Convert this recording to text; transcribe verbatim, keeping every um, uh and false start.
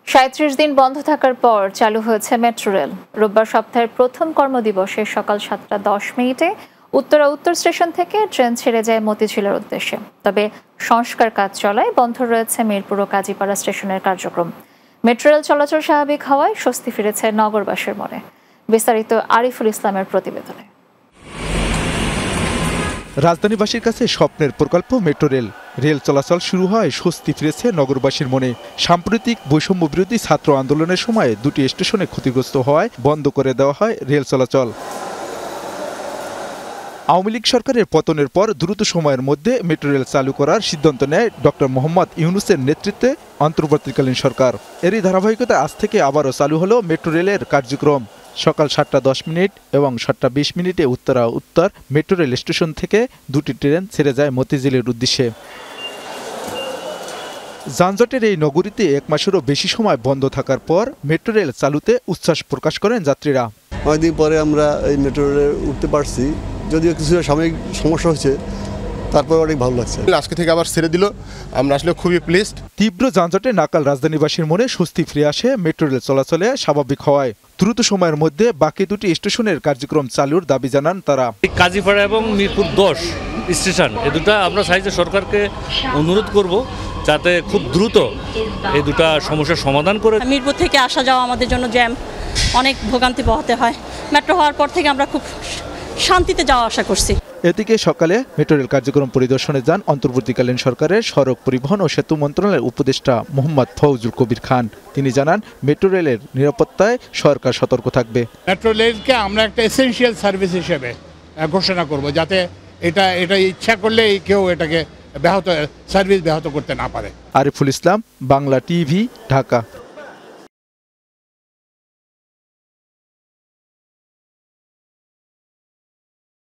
সাঁইত্রিশ দিন বন্ধ থাকার পর চালু হয়েছে মেট্রো রেল। রোববার সপ্তাহের প্রথম কর্মদিবসে সকাল সাতটা দশ মিনিটে উত্তরা উত্তর স্টেশন থেকে ট্রেন ছেড়ে যায় মতিঝিলের উদ্দেশ্যে। তবে সংস্কার কাজ চলায় বন্ধ রয়েছে মিরপুর ও কাজীপাড়া স্টেশনের কার্যক্রম। মেট্রো রেল চলাচল স্বাভাবিক হওয়ায় স্বস্তি ফিরেছে নগরবাসীর মনে। বিস্তারিত আরিফুল ইসলামের প্রতিবেদনে। রাজধানীবাসীর কাছে স্বপ্নের প্রকল্প মেট্রো রেল। রেল চলাচল শুরু হয় স্বস্তি ফিরেছে নগরবাসীর মনে। সাম্প্রতিক বৈষম্য বিরোধী ছাত্র আন্দোলনের সময় দুটি স্টেশনে ক্ষতিগ্রস্ত হওয়ায় বন্ধ করে দেওয়া হয় রেল চলাচল। আওয়ামী লীগ সরকারের পতনের পর দ্রুত সময়ের মধ্যে মেট্রো রেল চালু করার সিদ্ধান্ত নেয় ডক্টর মোহাম্মদ ইউনূসের নেতৃত্বে অন্তর্বর্তীকালীন সরকার। এরই ধারাবাহিকতায় আজ থেকে আবারও চালু হলো মেট্রো রেলের কার্যক্রম। সকাল সাতটা দশ মিনিট এবং সাতটা বিশ মিনিটে উত্তরা উত্তর মেট্রো রেল স্টেশন থেকে দুটি ট্রেন ছেড়ে যায় মতিঝিলের উদ্দেশ্যে। যানজটের এই নগরীতে এক মাসেরও বেশি সময় বন্ধ থাকার পর মেট্রো রেল চালুতে উচ্ছ্বাস প্রকাশ করেন যাত্রীরা। অনেকদিন পরে আমরা এই মেট্রো রেলে উঠতে পারছি, যদিও কিছু সাময়িক সমস্যা হয়েছে, তারপর অনেক ভালো লাগছে। আজকে থেকে আবার ছেড়ে দিল, আমরা আসলে খুবই প্লিজড। তীব্র যানজটে নাকাল রাজধানীবাসীর মনে স্বস্তি ফিরে আসে মেট্রো রেল চলাচলে স্বাভাবিক হওয়ায়। দ্রুত সময়ের মধ্যে বাকি দুটি স্টেশনের কার্যক্রম চালুর দাবি জানান তারা। কাজীপাড়া এবং মিরপুর দশ স্টেশন এ দুটা আমরা চাইছি সরকারকে অনুরোধ করব যাতে খুব দ্রুত এই দুটা সমস্যার সমাধান করে। মিরপুর থেকে আসা যাওয়া আমাদের জন্য জ্যাম, অনেক ভোগান্তি পোহাতে হয়। মেট্রো হওয়ার পর থেকে আমরা খুব শান্তিতে যাওয়া আসা করছি। এদিকে সকালে মেট্রো রেল কার্যক্রম পরিদর্শনে যান অন্তর্বর্তীকালীন সরকারের সড়ক পরিবহন ও সেতু মন্ত্রণালয়ের উপদেষ্টা মোহাম্মদ ফৌজুল কবির খান। তিনি জানান, মেট্রো রেলের নিরাপত্তায় সরকার সতর্ক থাকবে। মেট্রো রেলকে আমরা একটা এসেনশিয়াল সার্ভিস হিসেবে ঘোষণা করব, যাতে এটা এটা ইচ্ছা করলে কেউ এটাকে ব্যাহত সার্ভিস ব্যাহত করতে না পারে। আরিফুল ইসলাম, বাংলা টিভি, ঢাকা।